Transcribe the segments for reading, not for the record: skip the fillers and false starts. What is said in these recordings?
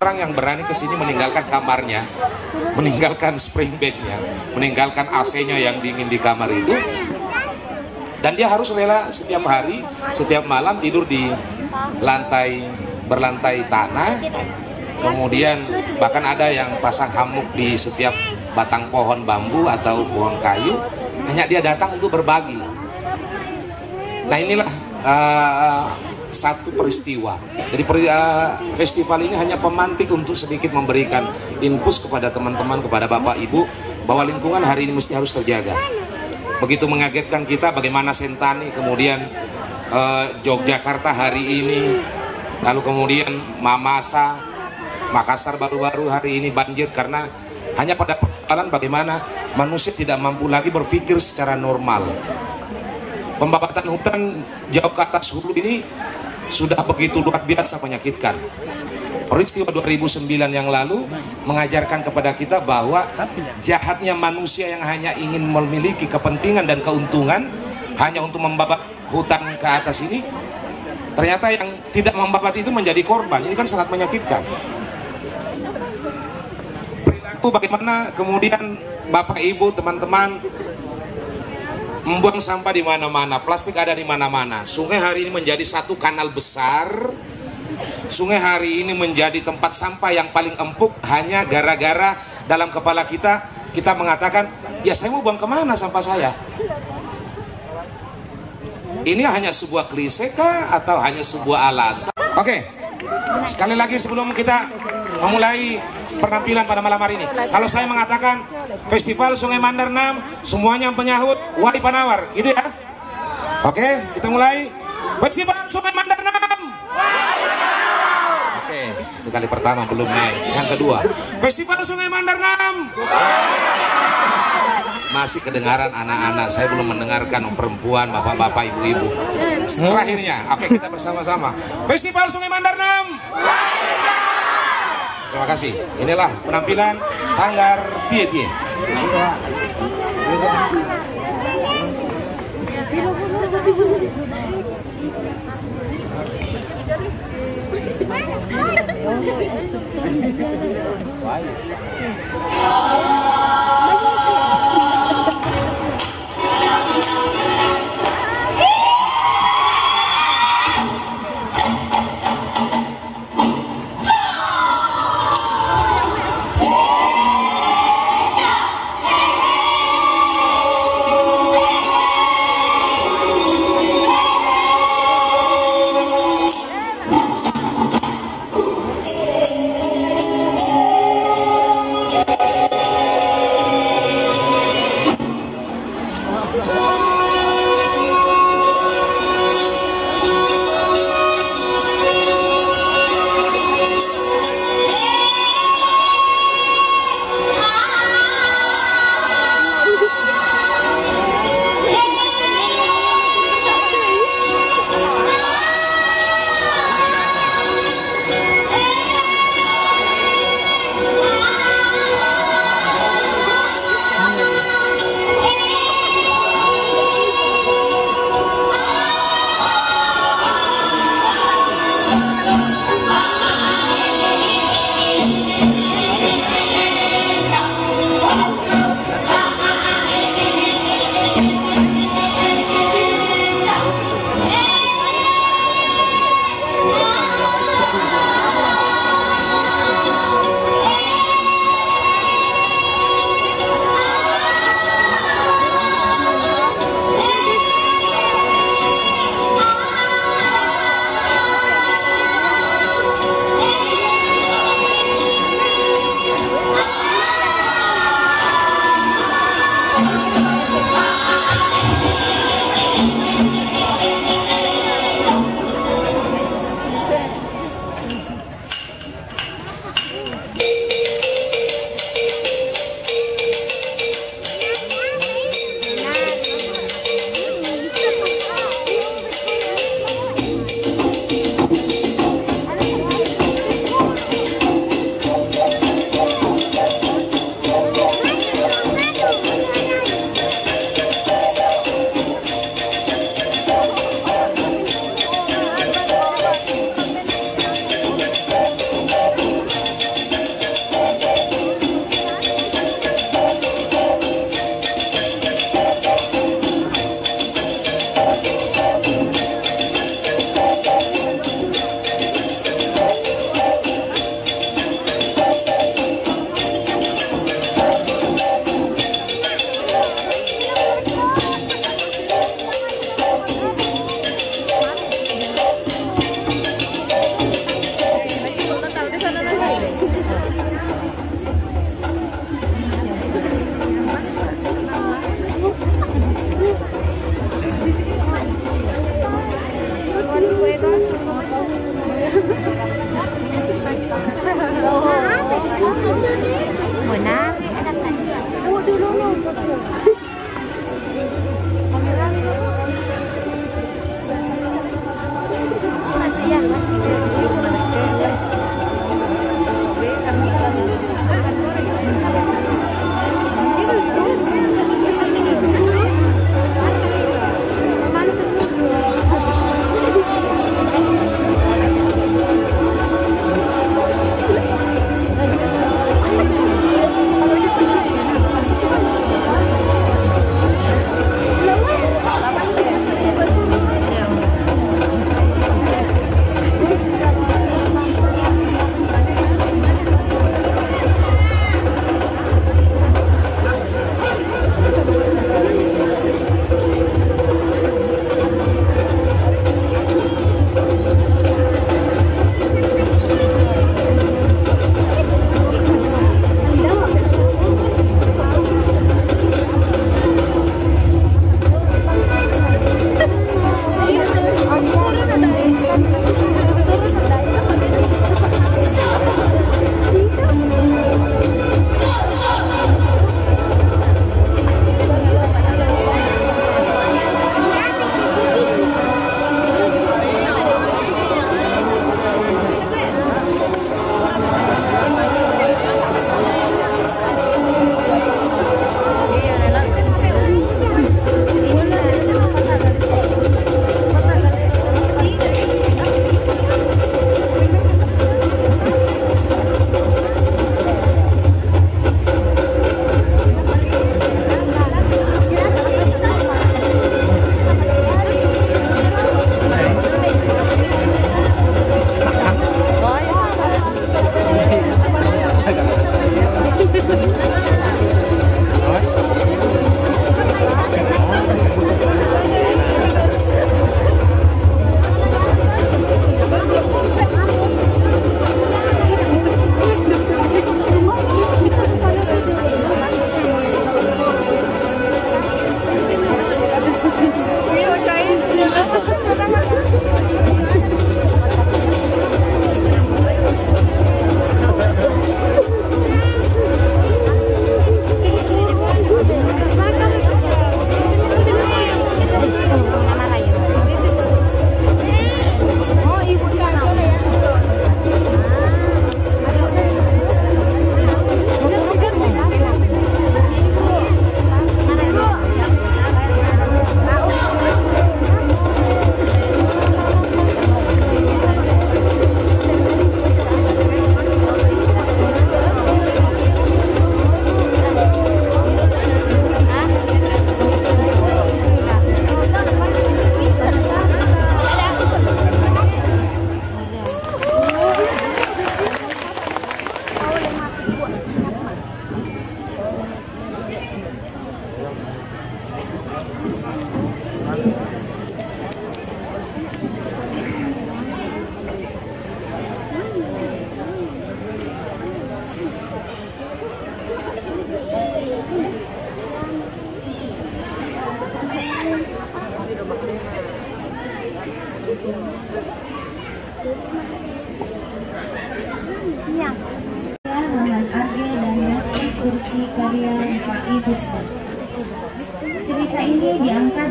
orang yang berani ke sini meninggalkan kamarnya, meninggalkan spring bednya, meninggalkan AC-nya yang dingin di kamar itu, dan dia harus rela setiap hari, setiap malam tidur di lantai berlantai tanah. Kemudian bahkan ada yang pasang hammock di setiap batang pohon bambu atau pohon kayu, hanya dia datang untuk berbagi. Nah inilah satu peristiwa. Jadi festival ini hanya pemantik untuk sedikit memberikan infus kepada teman-teman, kepada Bapak Ibu, bahwa lingkungan hari ini mesti harus terjaga. Begitu mengagetkan kita bagaimana Sentani, kemudian Yogyakarta hari ini, lalu kemudian Mamasa, Makassar baru-baru hari ini banjir karena hanya pada persoalan bagaimana manusia tidak mampu lagi berpikir secara normal. Pembabatan hutan jauh ke atas hulu ini sudah begitu luar biasa menyakitkan. Peristiwa 2009 yang lalu mengajarkan kepada kita bahwa jahatnya manusia yang hanya ingin memiliki kepentingan dan keuntungan hanya untuk membabat hutan ke atas ini, ternyata yang tidak membabat itu menjadi korban. Ini kan sangat menyakitkan. Perilaku bagaimana kemudian Bapak Ibu, teman-teman membuang sampah di mana-mana, plastik ada di mana-mana. Sungai hari ini menjadi satu kanal besar. Sungai hari ini menjadi tempat sampah yang paling empuk hanya gara-gara dalam kepala kita mengatakan, ya saya mau buang kemana sampah saya? Ini hanya sebuah klise kah atau hanya sebuah alasan? Oke, sekali lagi sebelum kita memulai penampilan pada malam hari ini, kalau saya mengatakan Festival Sungai Mandar 6, semuanya penyahut Wali Panawar, gitu ya. Oke, kita mulai. Festival Sungai Mandar 6. Oke, itu kali pertama belum naik. Yang kedua, Festival Sungai Mandar 6. Masih kedengaran anak-anak, saya belum mendengarkan perempuan, bapak-bapak, ibu-ibu. Terakhirnya, oke kita bersama-sama. Festival Sungai Mandar 6. Terima kasih. Inilah penampilan Sanggar Tie-Tie.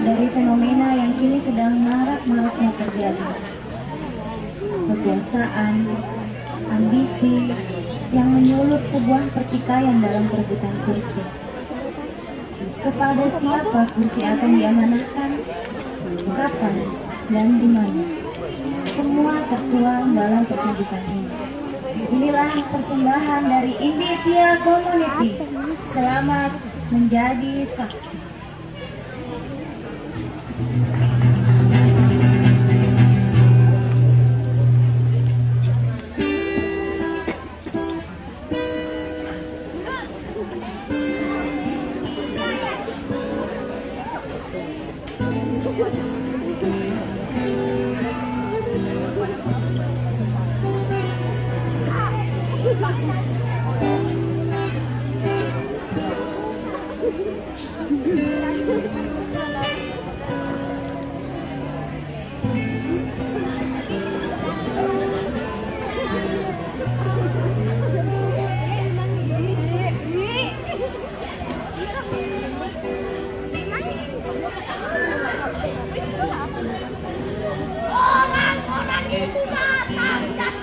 dari fenomena yang kini sedang marak-maraknya terjadi. Kekuasaan, ambisi yang menyulut sebuah pertikaian dalam perebutan kursi. Kepada siapa kursi akan diamanahkan, kapan, dan di mana? Semua tertuang dalam pertunjukan ini. Inilah persembahan dari Inditya Community. Selamat menjadi saksi. Orang-orang itu datang dan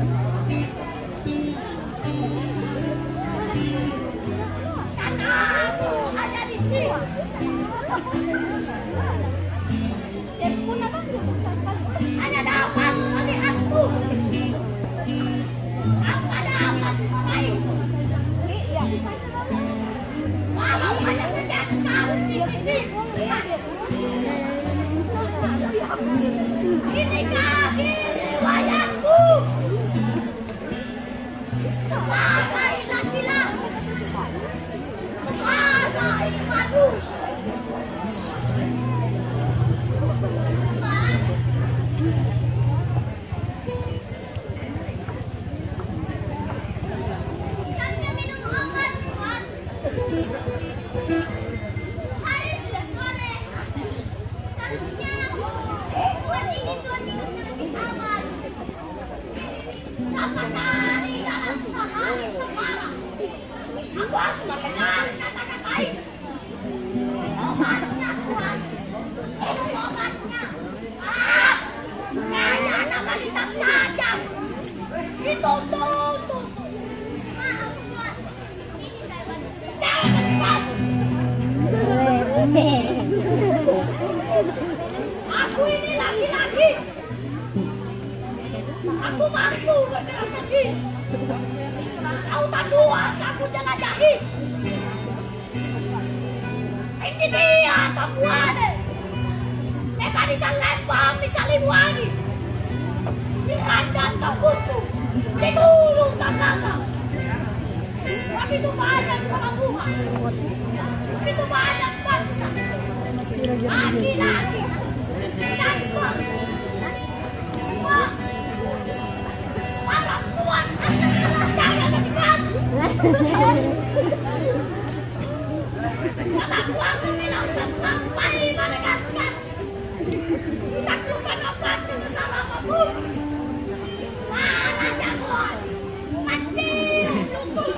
dan aku ada di sini. Hanya dapat melihatmu. Apa dapat meraih? Walau hanya sejajar di sisi. Inikah riwayatku? Sebagai laki-laki, sebagai manusia. Saatnya minum obat, Tuan. Hari sudah sore. Seharusnya Tuan ingin Tuan minum lebih awal. 8 kali dalam sehari semalam. Aku harus mengenal kata-kata itu. Obatnya, Tuan. Minum obatnya. Kayaknya anak balita saja. Dituntut. Maaf, Tuan. Ini saya bantu. Jangan, aku ini laki-laki. Aku mampu bergerak sendiri. Lautan luas aku jelajahi. Ini dia Tabuane. Mekanisan Lembang di Saliwangi. Di Randan Tabutu. Di Gunung Tanggaga. Begitu banyak pelabuhan. Begitu banyak bangsa. Laki-laki dan bangsa. Wah, malam Tuan adalah jangan dekat. Kalau aku bilangkan sampai Madagaskar, ditaklukkan apa sebesar apapun. Mana jagoan, mancing, lutut.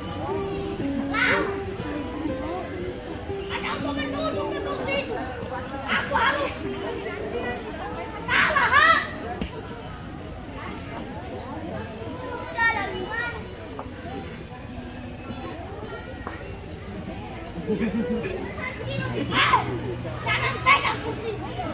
Hanya untuk menutup ke kursi itu, aku harus kalah, ha? Sudah lah, Liman. Jangan pegang kursi.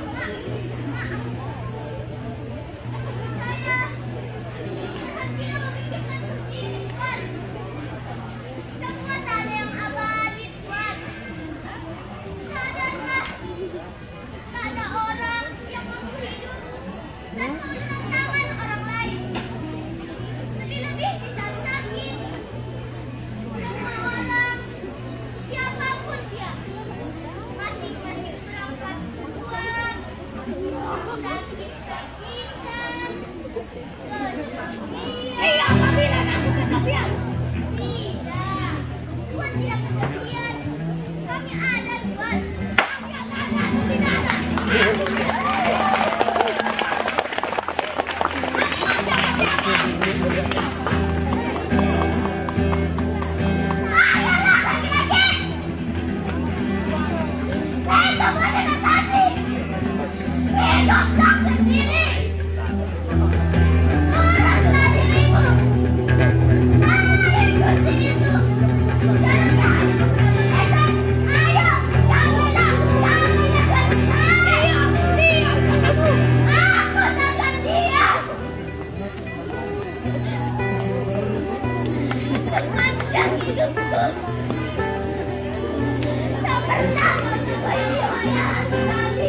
Saya tidak memikirkan kursi ini, Tuan. Semua tak ada yang abadi, Tuan. Sadarlah, tak ada orang yang mampu hidup tanpa tangan orang lain. Lebih-lebih di saat sakit. Semua orang, siapapun dia, masing-masing berangkat, Tuan. Tak pernah kau kebayang kami.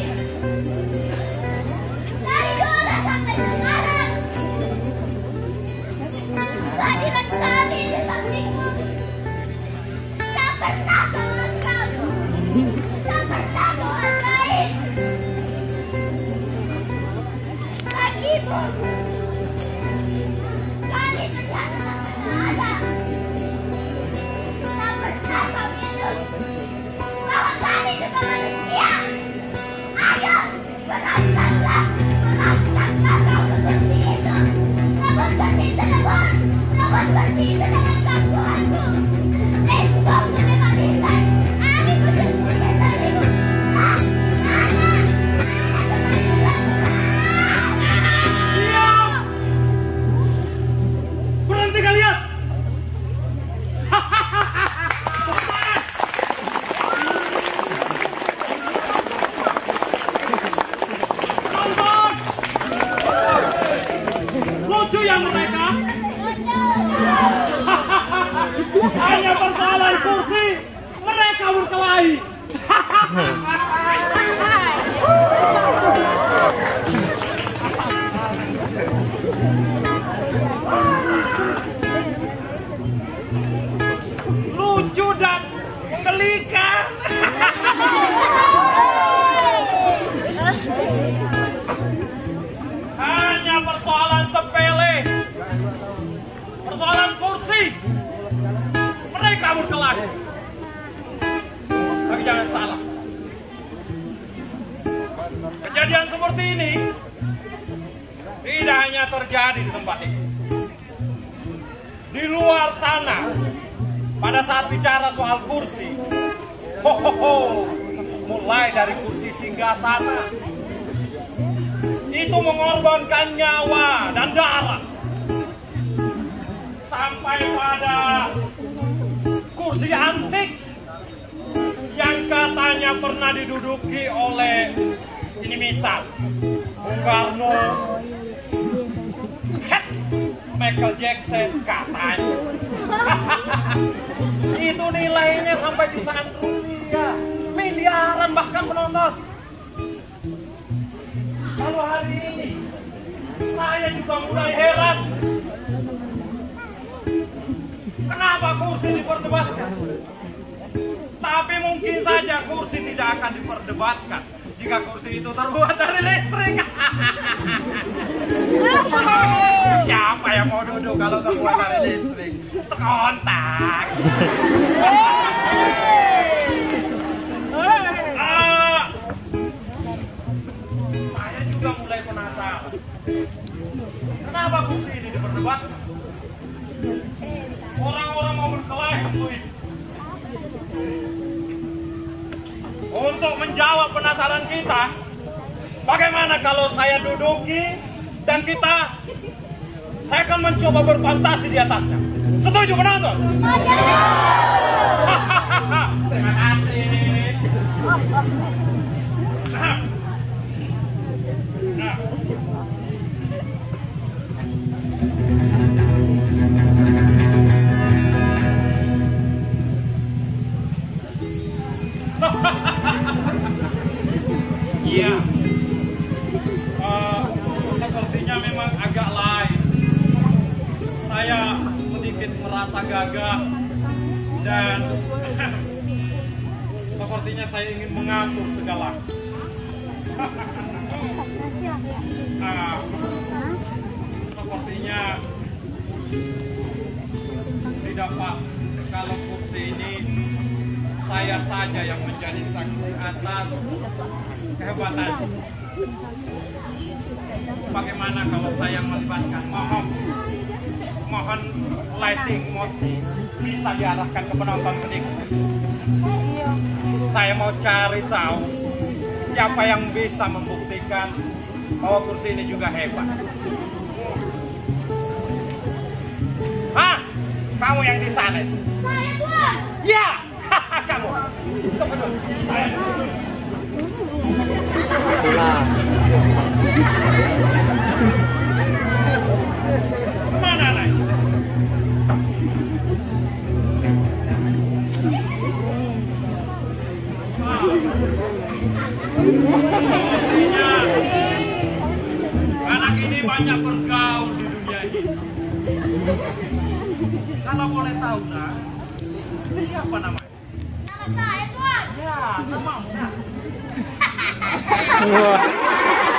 Dari dulu sampai sekarang, kehadiran kami di sampingmu. Tak pernah kau mengganggu, tak pernah kau hargai. Bagimu, kami ternyata tak pernah ada. Tak pernah kau minus bahwa kami juga manusia. Ayo, merasakanlah kau bersih itu. Rambut bersih telepon, rambut bersih dengan gangguanmu. Lingkung memang bisa, aku kusut darimu. Berhenti kalian! Nonton! Lucu ya mereka? Hanya persoalan kursi, mereka berkelahi. Lucu dan menggelikan. Hanya persoalan sepele, persoalan kursi, mereka berkelahi. Tapi jangan salah, kejadian seperti ini tidak hanya terjadi di tempat ini. Di luar sana, pada saat bicara soal kursi, mulai dari kursi singgasana, itu mengorbankan nyawa dan darah, sampai pada kursi antik yang katanya pernah diduduki oleh ini misal Bung Karno, Michael Jackson katanya. Itu nilainya sampai jutaan rupiah, miliaran bahkan penonton. Lalu hari ini saya juga mulai heran, kenapa kursi diperdebatkan? Tapi mungkin saja kursi tidak akan diperdebatkan jika kursi itu terbuat dari listrik. Siapa yang mau duduk kalau terbuat dari listrik? Terkontak. Saya juga mulai penasaran, kenapa kursi ini diperdebatkan? Orang-orang mau berkelahi untuk itu. Untuk menjawab penasaran kita, bagaimana kalau saya duduki dan saya akan mencoba berfantasi di atasnya. Setuju penonton? Terima kasih. Nah. Iya, sepertinya memang agak lain. Saya sedikit merasa gagah dan sepertinya saya ingin mengatur segala. Sepertinya tidak pas kalau kursi ini saya saja yang menjadi saksi atas kehebatan. Bagaimana kalau saya melibatkan mohon lighting bisa diarahkan ke penonton sedikit. Saya mau cari tahu siapa yang bisa membuktikan bahwa kursi ini juga hebat. Hah? Kamu yang di sana? Saya, Tuan. Ya, kamu. Tunggu dulu. Saya dulu. Mana naik? banyak bergaul di dunia ini. Kalau boleh tahu, nak, siapa namanya? Nama saya, Tuan. Ya, namamu, nak.